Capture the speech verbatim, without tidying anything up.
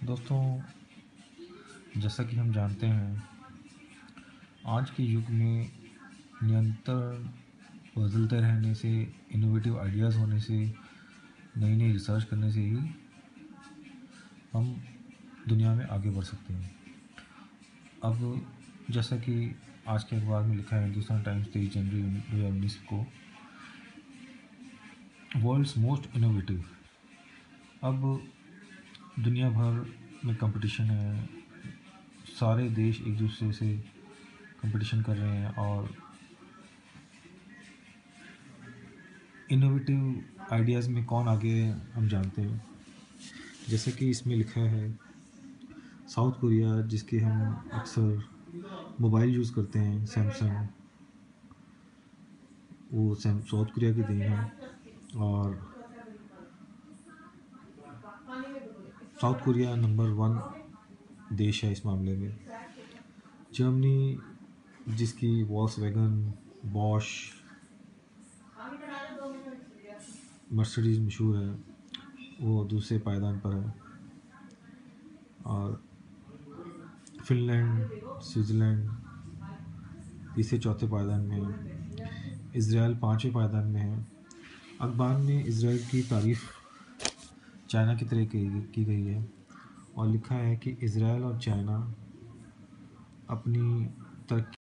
दोस्तों, जैसा कि हम जानते हैं, आज के युग में निरंतर बदलते रहने से, इनोवेटिव आइडियाज़ होने से, नई नई रिसर्च करने से ही हम दुनिया में आगे बढ़ सकते हैं। अब जैसा कि आज के अखबार में लिखा है, हिंदुस्तान टाइम्स तेईस जनवरी दो हज़ार उन्नीस को, वर्ल्ड्स मोस्ट इनोवेटिव। अब दुनिया भर में कंपटीशन है, सारे देश एक दूसरे से कंपटीशन कर रहे हैं और इनोवेटिव आइडियाज़ में कौन आगे है हम जानते हैं। जैसे कि इसमें लिखा है, साउथ कोरिया, जिसके हम अक्सर मोबाइल यूज़ करते हैं, सैमसंग, वो सैम साउथ कोरिया की देन है। और साउथ कोरिया नंबर वन देश है इस मामले में। जर्मनी, जिसकी वॉल्क्सवैगन, बॉश, मर्सिडीज मशहूर है, वो दूसरे पायदान पर है। और फिनलैंड, स्विट्ज़रलैंड तीसरे चौथे पायदान में है। इज़राइल पाँचवें पायदान में है। अखबार में इज़राइल की तारीफ़ चाइना की तरह की की गई है और लिखा है कि इज़राइल और चाइना अपनी तरक्की